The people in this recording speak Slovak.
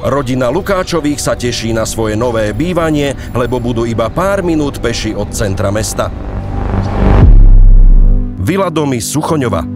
Rodina Lukáčových sa teší na svoje nové bývanie, lebo budú iba pár minút peši od centra mesta. Vila domy Suchoňova.